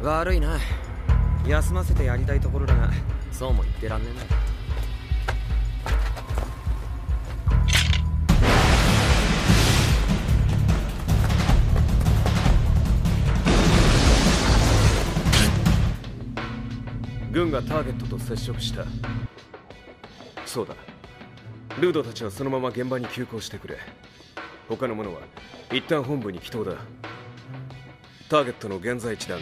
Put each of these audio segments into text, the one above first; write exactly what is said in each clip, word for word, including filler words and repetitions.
悪いな。休ませてやりたいところだが、そうも言ってらんねえんだ。軍がターゲットと接触した。そうだ、ルードたちはそのまま現場に急行してくれ。他の者は一旦本部に帰投だ。ターゲットの現在地だが、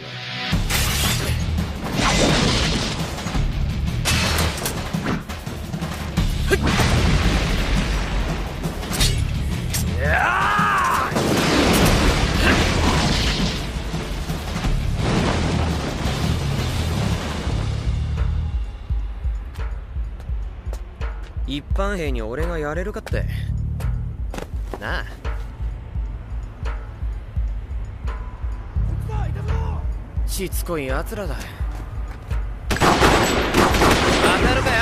一般兵に俺がやれるかってなあ。しつこい奴らだ。当たるかよ。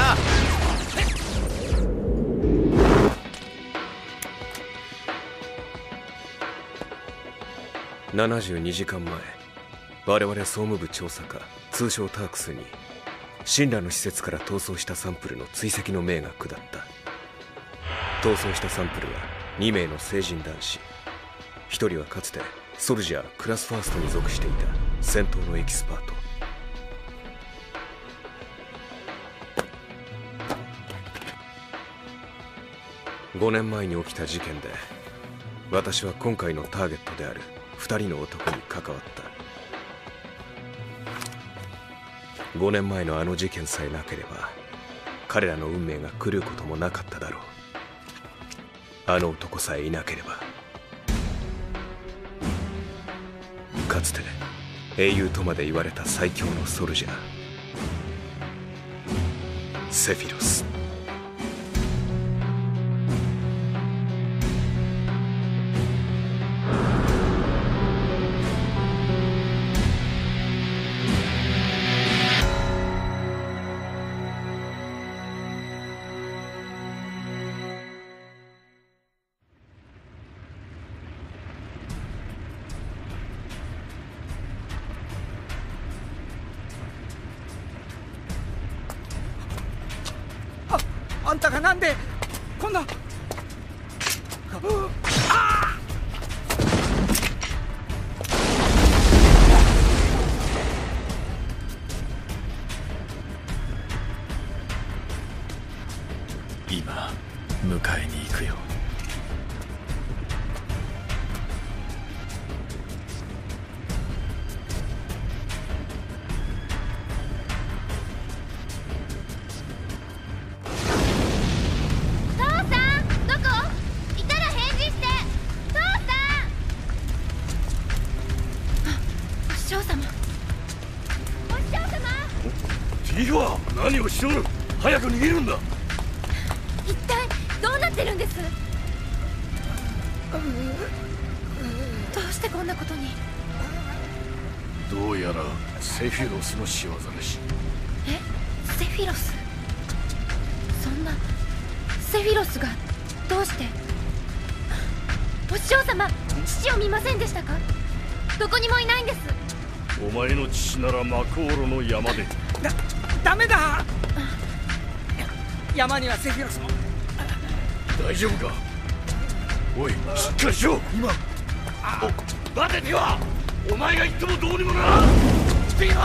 ななじゅうにじかんまえ、我々総務部調査課通称タークスに神羅の施設から逃走したサンプルの追跡の命が下った。逃走したサンプルはにめいの成人男子。ひとりはかつてソルジャークラスファーストに属していた戦闘のエキスパート。ごねんまえに起きた事件で私は今回のターゲットであるふたりの男に関わった。ごねんまえのあの事件さえなければ彼らの運命が狂うこともなかっただろう。あの男さえいなければ。かつて英雄とまで言われた最強のソルジャー、セフィロス。 あんたがなんでこんな。あ今迎えに行くよ。 ティファ、何をしとる。早く逃げるんだ。 一体どうなってるんです？どうしてこんなことに。 どうやらセフィロスの仕業らしい。 え、セフィロス？そんなセフィロスがどうして。お師匠様、父を見ませんでしたか？どこにもいないんです。 お前の父ならマコーロの山で。 だダメだ。山にはセフィロスも。 大丈夫か。おい、しっかりしろ。今。お、待てティファ。お前が言ってもどうにもならん。ティファー。ターゲット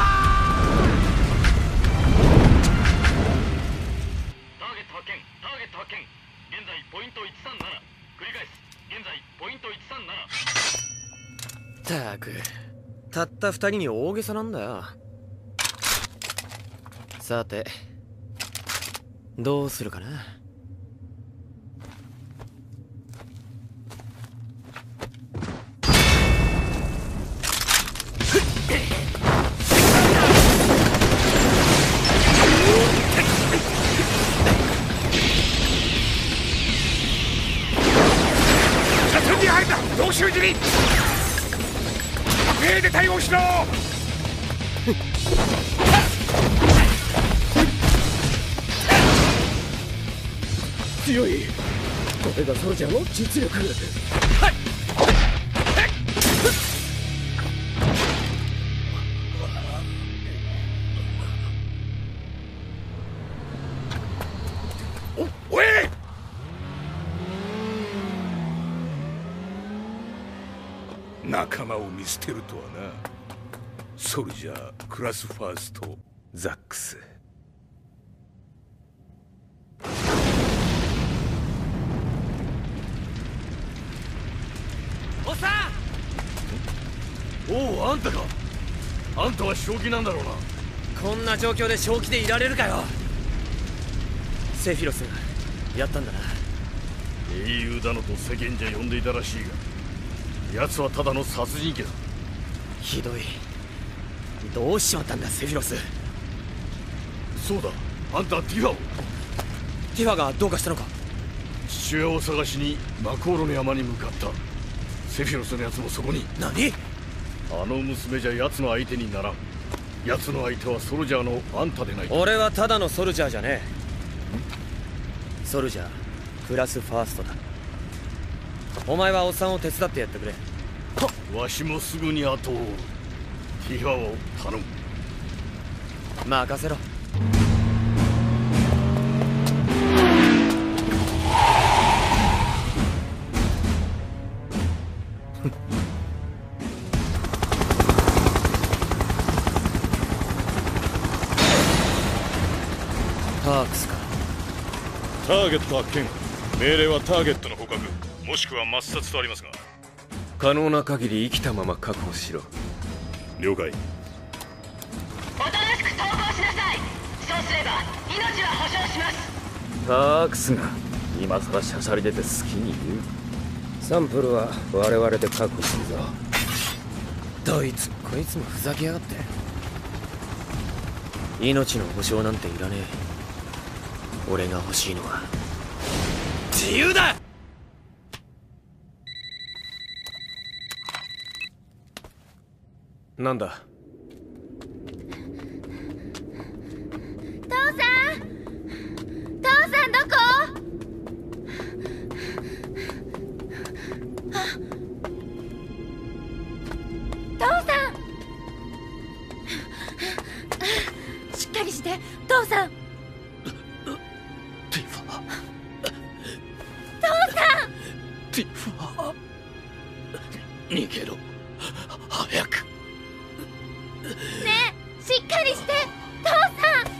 発見。ターゲット発見。現在ポイントいちさんなな。繰り返す。現在ポイントいちさんなな。 ったく、たった二人に大げさなんだよ。さてどうするかな。 手に入った。同州尻兵で対応しろ。強い。これがソルジャーの実力。はい。 仲間を見捨てるとはな。ソルジャークラスファーストザックス。 おっさおお、あんたか。あんたは正気なんだろうな。 ん、こんな状況で正気でいられるかよ。セフィロスがやったんだな。 英雄だのと世間じゃ呼んでいたらしいが、奴はただの殺人鬼だ。 ひどい。どうしちまったんだセフィロス。 そうだ、あんたはティファを。 ティファがどうかしたのか。 父親を探しにマコーロの山に向かった。セフィロスのやつもそこに。 何？ あの娘じゃ奴の相手にならん。奴の相手はソルジャーのあんたでない。 俺はただのソルジャーじゃねえ。ソルジャークラスファーストだ。お前はおっさんを手伝ってやってくれ。 わしもすぐに後を追う。ティファを頼む。 任せろ。タークスか。 ターゲット発見。命令はターゲットの捕獲もしくは抹殺とありますが、 可能な限り生きたまま確保しろ。 了解。 おとなしく投降しなさい。そうすれば命は保証します。 タークスが今さらしゃしゃり出て好きに言う。サンプルは我々で確保するぞ。どいつもこいつもふざけやがって。命の保証なんていらねえ。俺が欲しいのは自由だ。 なんだ。 父さん、父さんどこ？父さん、しっかりして、父さん。 ティファ。 父さん。 ティファ。逃げろ。早く。 ねえ、しっかりして、父さん。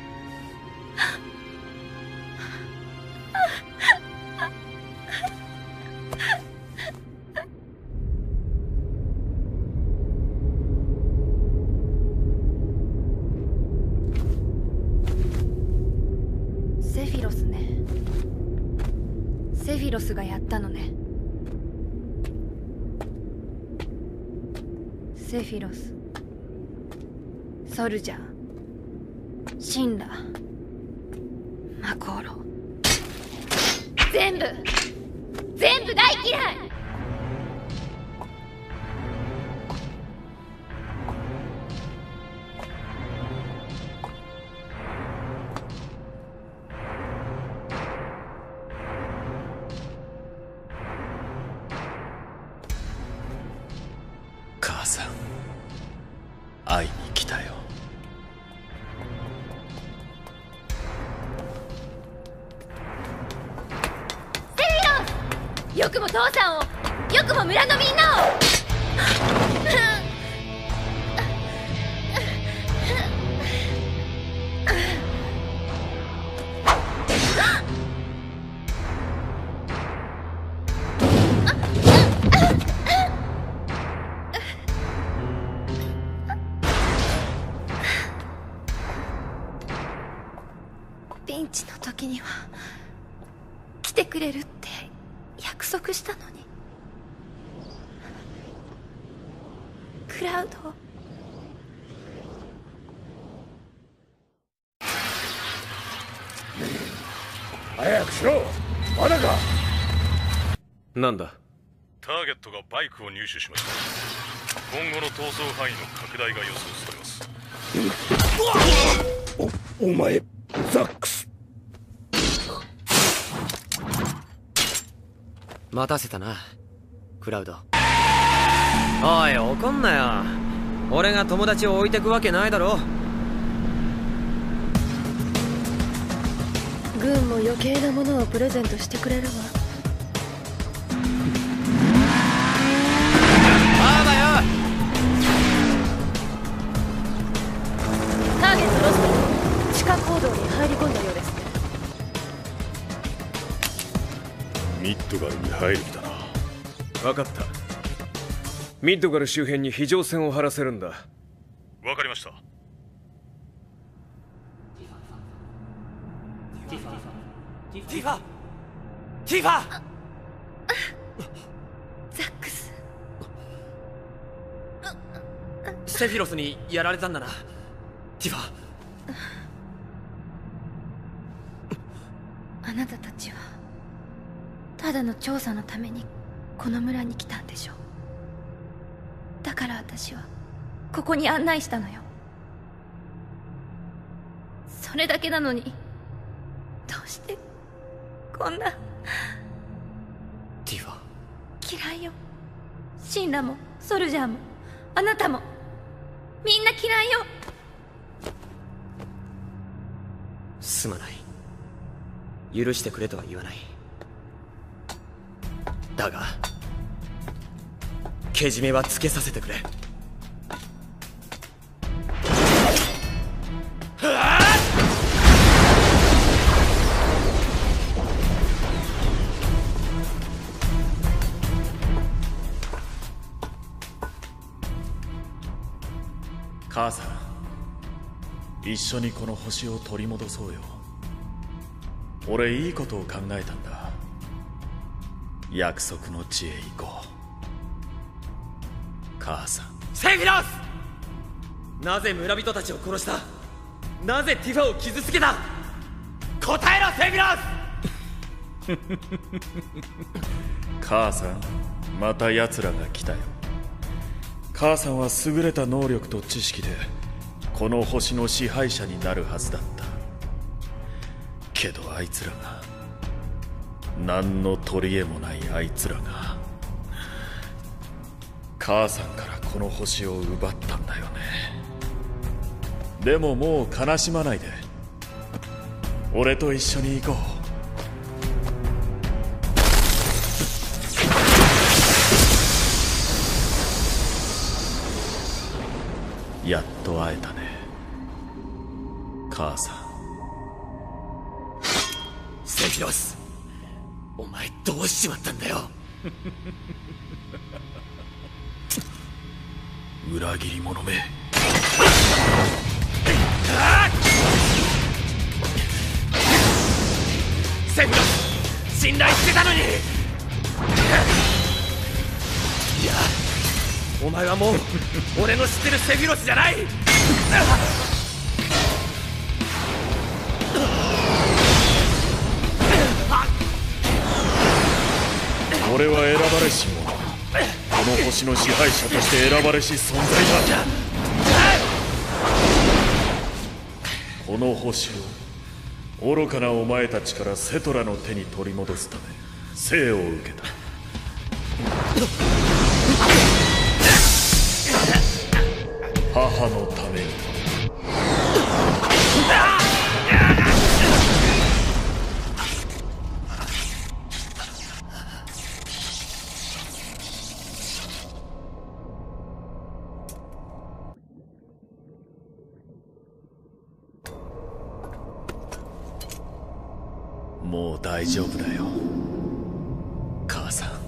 セフィロスね。セフィロスがやったのね。セフィロス、ソルジャー、シンラ、マコーロ、全部全部大嫌い。 母さん、会いに来たよ。 セフィロス、よくも父さんを、よくも村のみんなを。ピンチの時には来てくれるって約束したのに。クラウド、 早くしろ。まだか。 なんだ。 ターゲットがバイクを入手しました。今後の逃走範囲の拡大が予想されます。 お、お前ザックス。 待たせたな、クラウド。おい、怒んなよ。俺が友達を置いてくわけないだろ。 軍も余計なものをプレゼントしてくれるわ。 像に入り込んだようですね。 ミッドガルに入る気だな。 分かった。ミッドガル周辺に非常線を張らせるんだ。 わかりました。 ティファティファティファザックス。 セフィロスにやられたんだな、ティファ。 あなたたちはただの調査のためにこの村に来たんでしょう。だから私はここに案内したのよ。それだけなのにどうしてこんな。 ティファ、 嫌いよ。シンラもソルジャーもあなたもみんな嫌いよ。 すまない。許してくれとは言わない。だがけじめはつけさせてくれ。 母さん、一緒にこの星を取り戻そうよ。俺いいことを考えたんだ。約束の地へ行こう。母さん。 セフィロス、なぜ村人たちを殺した？なぜティファを傷つけた？答えろセフィロス母さん、また奴らが来たよ。母さんは優れた能力と知識でこの星の支配者になるはずだった。けどあいつらが、何の取り柄もないあいつらが母さんからこの星を奪ったんだよね。でももう悲しまないで、俺と一緒に行こう。やっと会えたね、母さん。 セフィロス、お前どうしちまったんだよ。 裏切り者め。 セフィロス、信頼してたのに。いや、お前はもう俺の知ってるセフィロスじゃない。 俺は選ばれし者、この星の支配者として選ばれし存在だ。この星を愚かなお前たちからセトラの手に取り戻すため生を受けた。母のために。もう大丈夫だよ、母さん。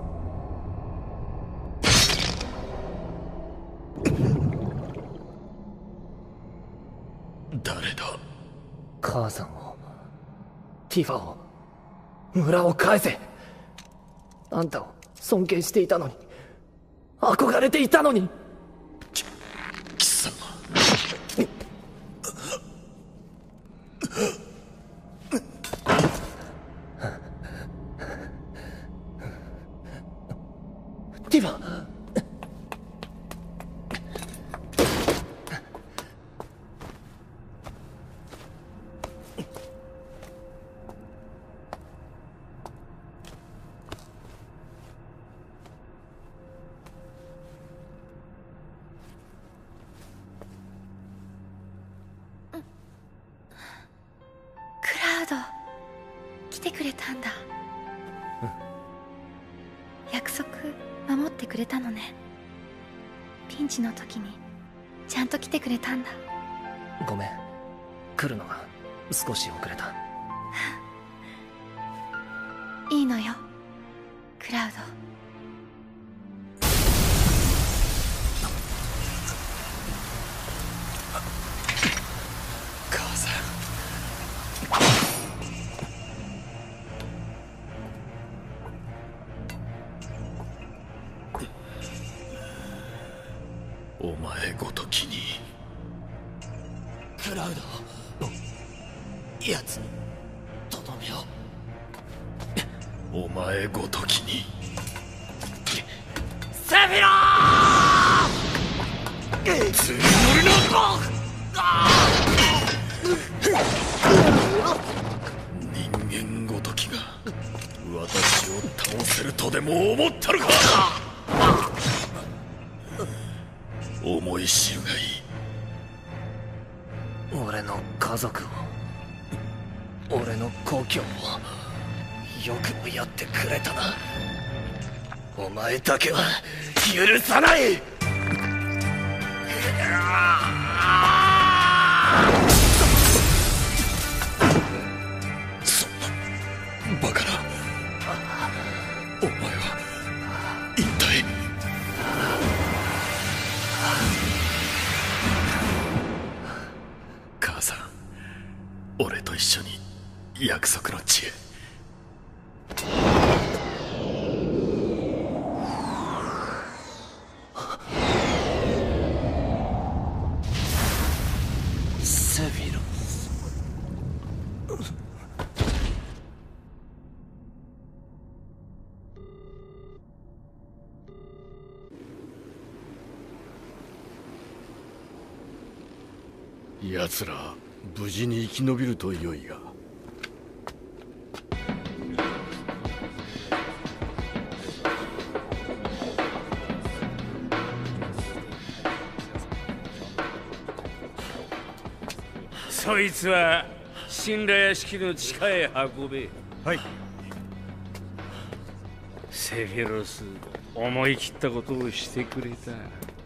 誰だ？ 母さんを、ティファを、村を返せ。あんたを尊敬していたのに、憧れていたのに。 貴様。 ティファ、 クラウド、来てくれたんだ。約束守ってくれたのね。ピンチの時にちゃんと来てくれたんだ。 ごめん、来るのが少し遅れた。 いいのよクラウド。 母さん。お前ごときに。 クラウド、奴にとどめを。 お前ごときに。 セフィロー！ 次乗るな！人間ごときが私を倒せるとでも思ったのか。思い知るがいい。 俺の家族を、俺の故郷をよくもやってくれたな。お前だけは許さない。 そんなバカな。お前は一体。母さん、俺と一緒に約束の地へ。 セフィロス。 奴ら無事に生き延びると良いが。 そいつは神羅屋敷の地下へ運べ。 はい。 セフィロス、思い切ったことをしてくれた。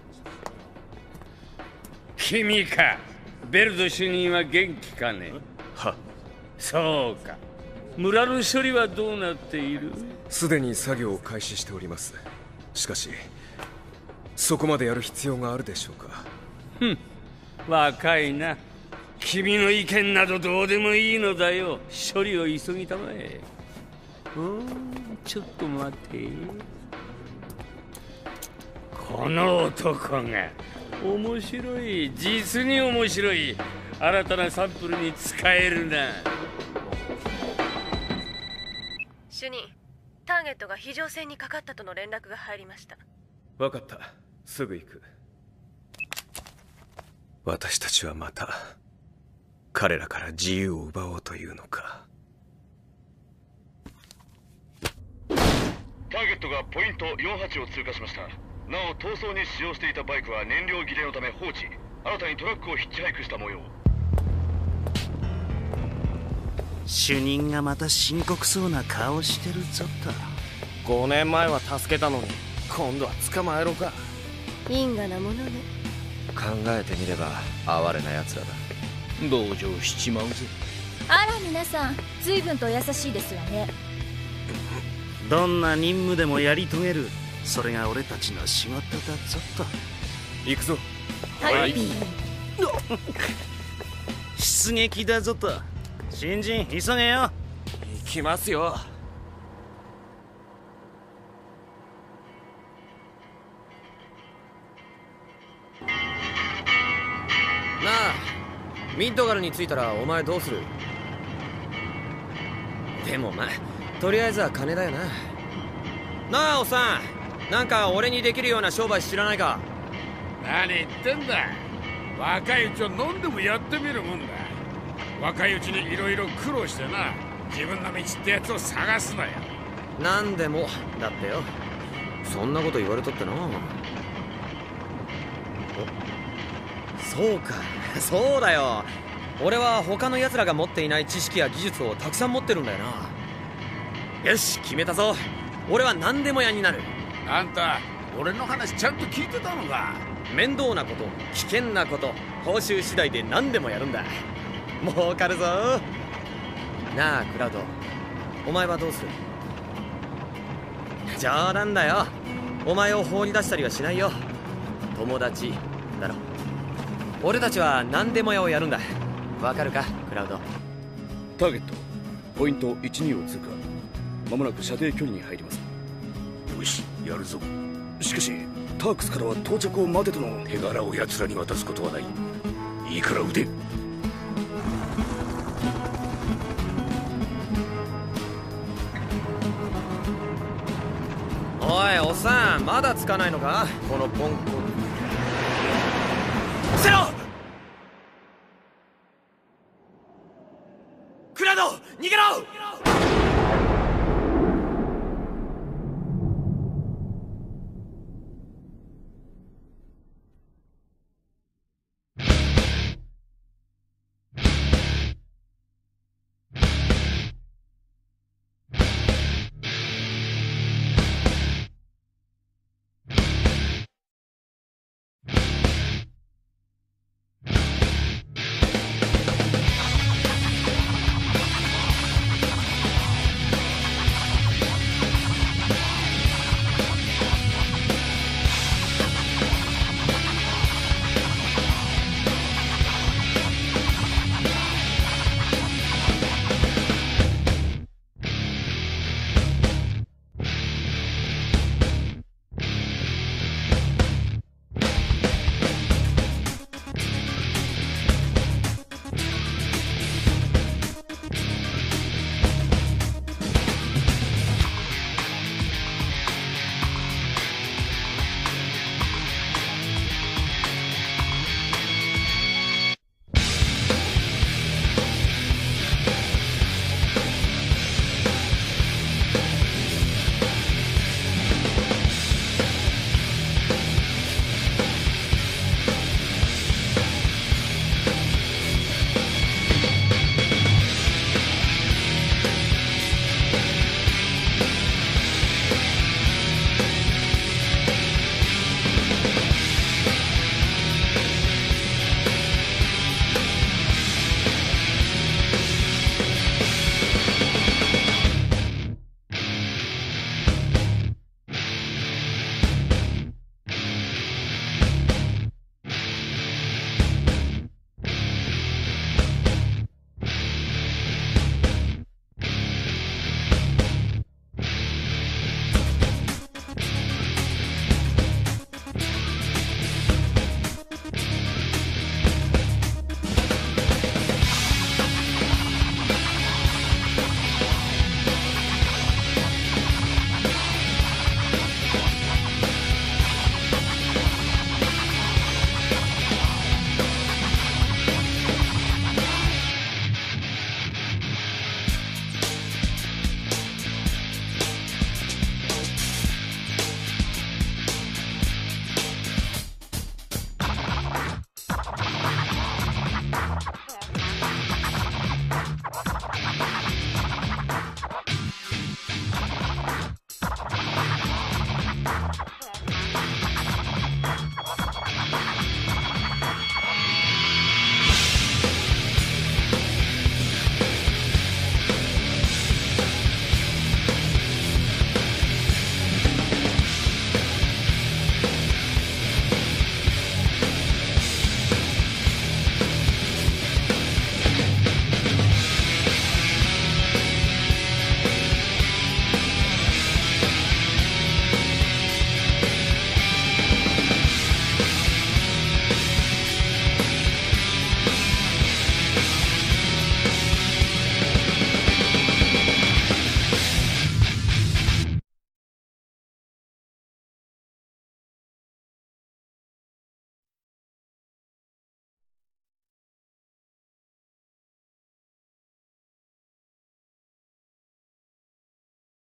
君か。ベルド主任は元気かね。 は。 そうか。村の処理はどうなっている？ すでに作業を開始しております。しかしそこまでやる必要があるでしょうか。 ふん、若いな。君の意見などどうでもいいのだよ。処理を急ぎたまえ。おー、ちょっと待て。この男が面白い、実に面白い。新たなサンプルに使えるな。 主任、ターゲットが非常線にかかったとの連絡が入りました。 分かった、すぐ行く。私たちはまた彼らから自由を奪おうというのか。 ターゲットがポイントよんじゅうはちを通過しました。なお逃走に使用していたバイクは燃料切れのため放置。新たにトラックをヒッチハイクした模様。 主任がまた深刻そうな顔してるぞと。 ごねんまえは助けたのに今度は捕まえろか。 因果なものね。 考えてみれば哀れな奴らだ。 同情しちまうぜ。 あら皆さん、随分と優しいですわね。 どんな任務でもやり遂げる、それが俺たちの仕事だぞと。 行くぞ。 はい。 出撃だぞと。新人急げよ。 行きますよ。なあ、ミッドガルに着いたらお前どうする？でもまあとりあえずは金だよな。なあおっさん、なんか俺にできるような商売知らないか？ 何言ってんだ。若いうちは飲んでもやってみるもんだ。若いうちにいろいろ苦労してな、自分の道ってやつを探すなよ。 なんでもだってよ。そんなこと言われとってな。そうか、そうだよ。俺は他の奴らが持っていない知識や技術をたくさん持ってるんだよな。よし、決めたぞ。俺は何でも屋になる。 あんた俺の話ちゃんと聞いてたのか？ 面倒なこと、危険なこと、報酬次第で何でもやるんだ。 儲かるぞ。なあクラウド、お前はどうする？冗談だよ。お前を放り出したりはしないよ。友達だろ。俺たちは何でも屋をやるんだ。わかるかクラウド？ ターゲットポイントいちにを通過。まもなく射程距離に入ります。よし、やるぞ。しかしタークスからは到着を待てとの手柄を奴らに渡すことはない。いいから撃て。 おいおっさん、まだつかないのかこのポンコ。伏せろ。